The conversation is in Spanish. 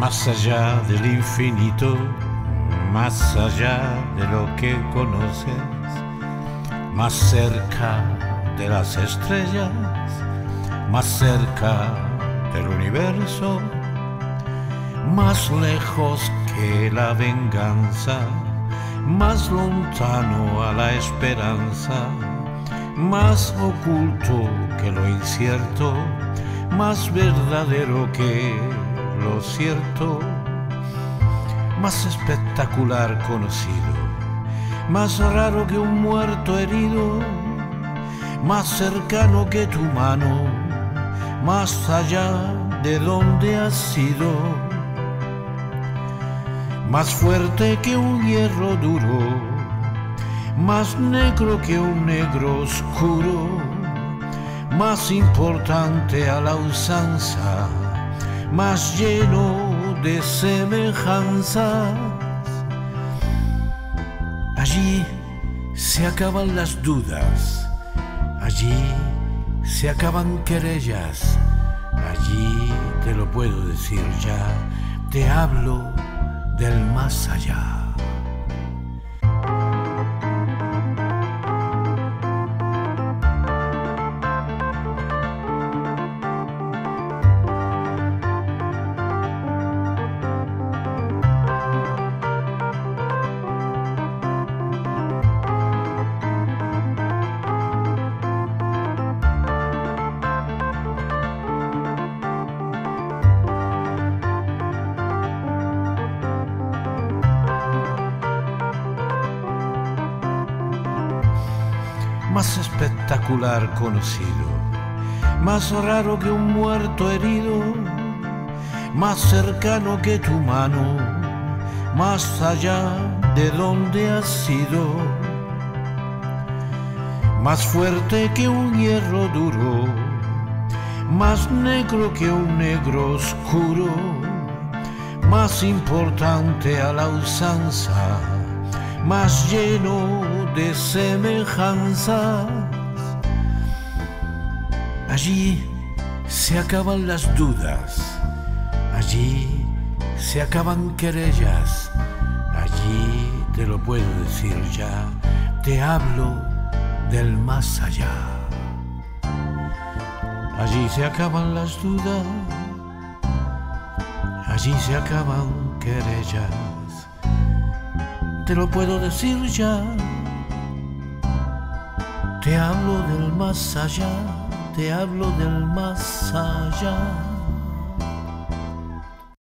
más allá del infinito, más allá de lo que conoces, más cerca de las estrellas, más cerca del universo, más lejos que la venganza, más lontano a la esperanza, más oculto que lo incierto, más verdadero que lo cierto, más espectacular conocido, más raro que un muerto herido, más cercano que tu mano, más allá de donde has sido, más fuerte que un hierro duro, más negro que un negro oscuro, más importante a la usanza, más lleno de semejanzas. Allí se acaban las dudas, allí se acaban querellas, allí te lo puedo decir ya, te hablo del más allá. Más espectacular conocido, más raro que un muerto herido, más cercano que tu mano, más allá de donde has sido, más fuerte que un hierro duro, más negro que un negro oscuro, más importante a la usanza, más lleno de semejanzas. Allí se acaban las dudas, allí se acaban querellas, allí te lo puedo decir ya, te hablo del más allá. Allí se acaban las dudas, allí se acaban querellas, te lo puedo decir ya, te hablo del más allá, te hablo del más allá.